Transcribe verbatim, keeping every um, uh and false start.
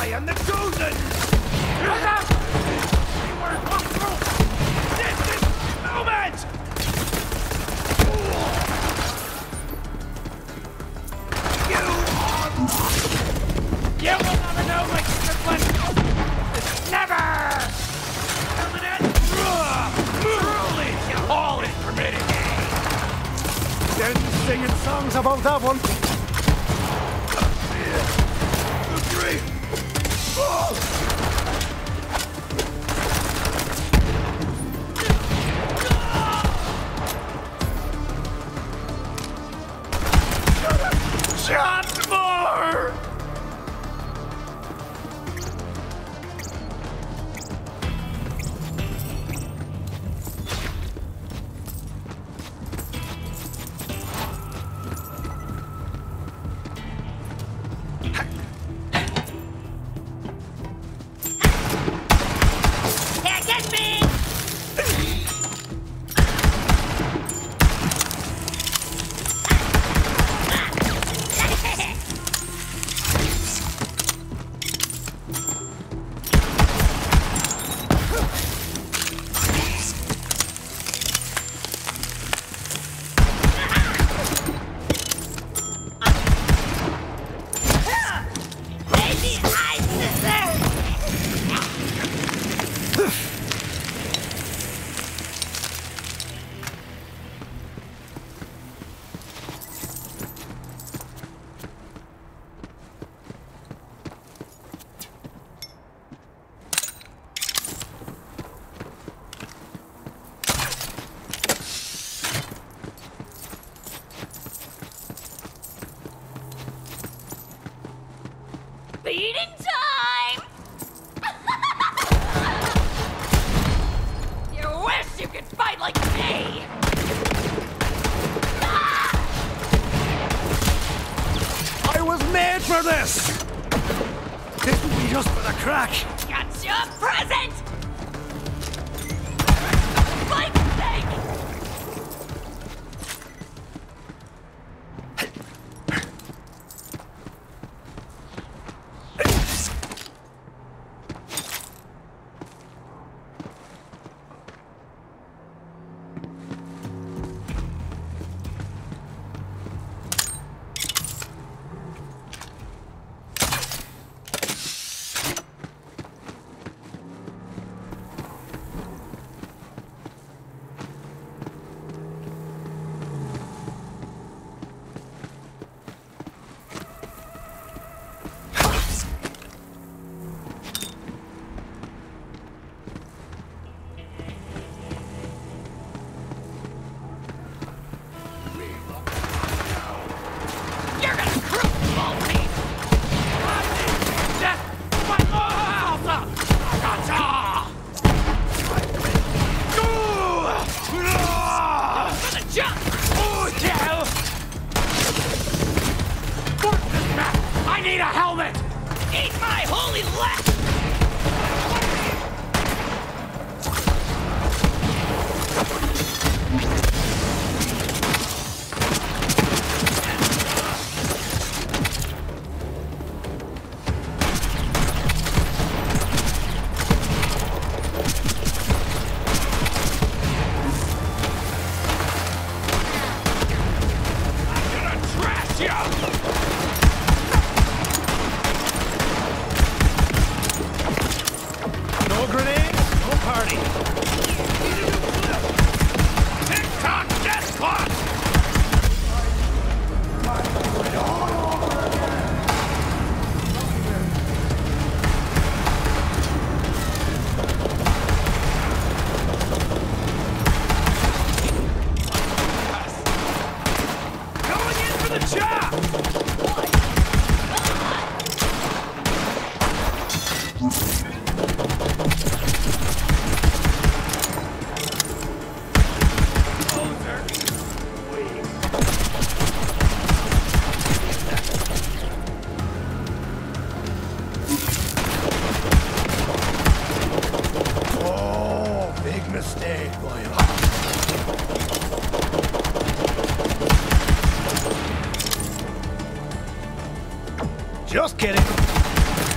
I am the chosen! Shut up! We were walked through this is moment! You are lost! You will never know my discipline! Never! Terminate! Truly, all is permitted! Then singing songs about that one. Three! Four! Shot more! Can't get me! Lazy eyes, sister! Beating time! You wish you could fight like me! I was made for this! This will be just for the crack. Got your present! Like thing! You're gonna crucify me! Death! My Alpha! Gotcha! For the jump! Oh, yeah! Force this map! I need a helmet! Eat my holy left! I'm gonna trash you! No grenades, no party. TikTok death clock! Going in for the job! Oh, big mistake, boy. Just kidding.